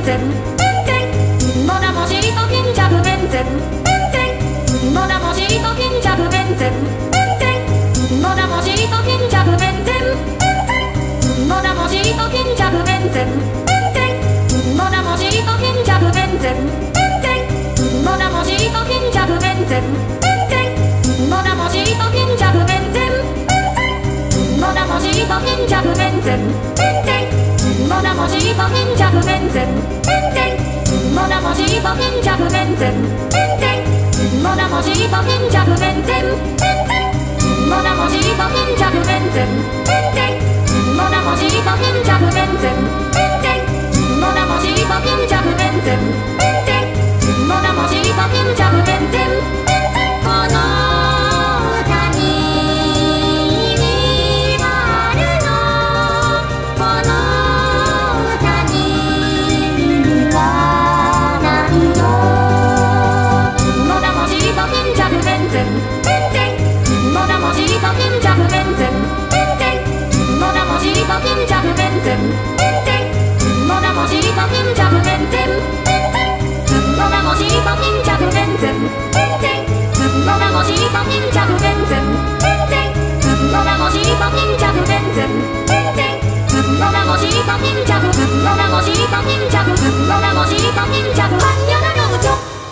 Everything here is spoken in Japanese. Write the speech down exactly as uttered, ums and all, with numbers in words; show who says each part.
Speaker 1: 全全然もなもしとけんじゃぶべんぜん全然もなもしとけんじゃぶべんぜん全然もなもしとけんじゃぶべんぜん全然もなもしとけんじゃぶべんぜん全然もなもしとけんじゃぶべんぜん全然もなもしとけんじゃぶべんぜん全然もなもしとけんじゃぶべんぜんもなもしとけんじゃぶべんぜん全然もなもしとけんじゃぶべんぜん全然もなもしとけんじゃぶべんぜん全然もなもしとけんじゃぶべんぜん全然もなもしとけんじゃぶべんぜん全然もなもしとけんじゃぶべんぜん全然もなもしとけんじゃぶべんぜん全然もなもしとけんじゃぶべんぜん全然この歌に意味があるのこの歌に意味がないのもなもしとけんじゃぶべんぜん全然もなもしとけんじゃぶべんぜん全然もなもしとけんじゃぶべんぜん全然もなもしとけんじゃぶべんぜん全然もなもしとけんじゃぶべんぜん全然もなもしとけんじゃぶべんぜん全然もなもしとけんじゃぶべんぜん全然もなもしとけんじゃぶもなもしとけんじゃぶもなもしとけんじゃぶはんにゃらのうちょ